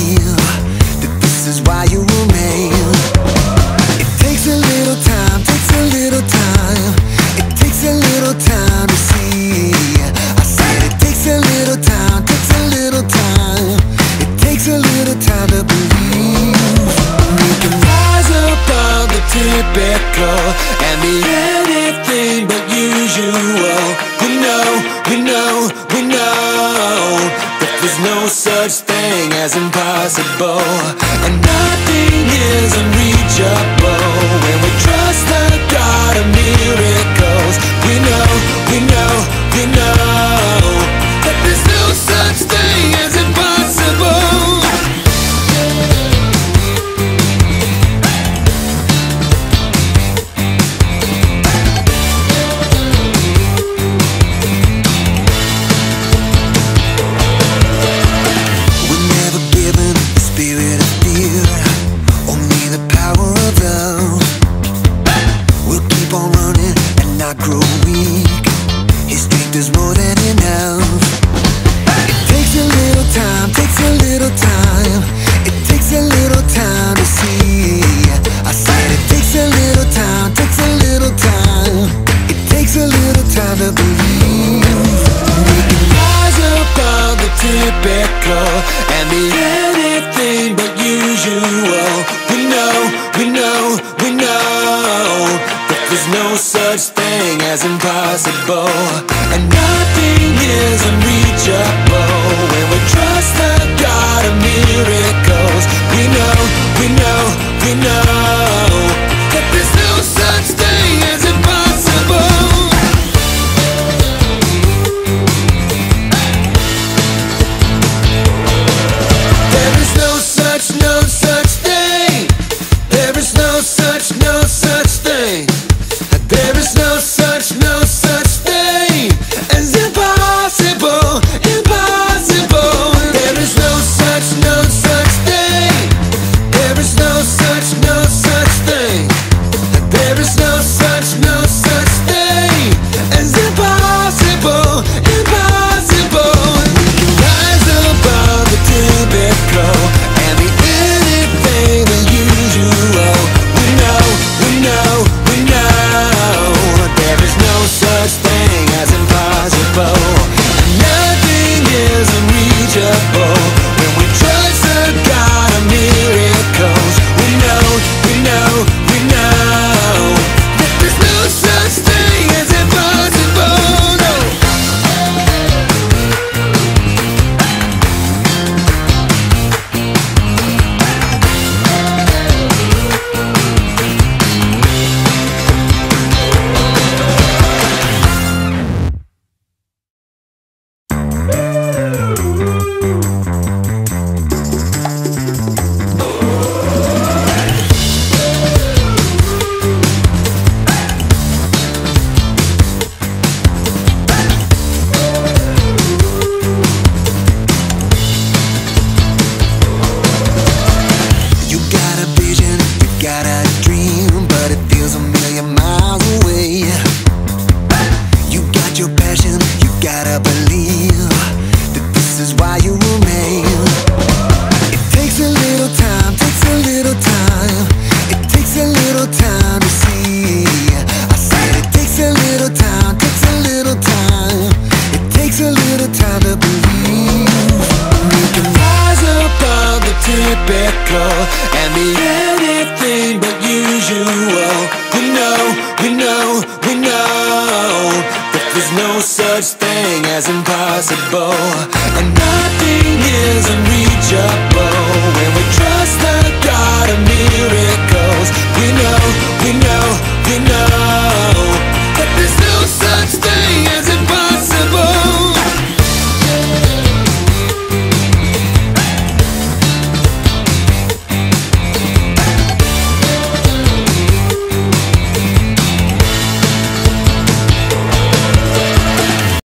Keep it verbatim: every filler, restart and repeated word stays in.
believe that this is why you remain. It takes a little time, takes a little time. It takes a little time to see. I said it takes a little time, takes a little time. It takes a little time to believe. We can rise above the typical and be anything but usual. We know, we know, we know that there's no such thing as impossible, and nothing is unreachable when we trust the God of miracles. We know, we know, we know that there's no such thing as impossible. And be anything but usual. We know, we know, we know that there's no such thing as impossible, and nothing is unreachable when we trust the God of miracles. We know, we know, we know that there's no such thing as impossible. And the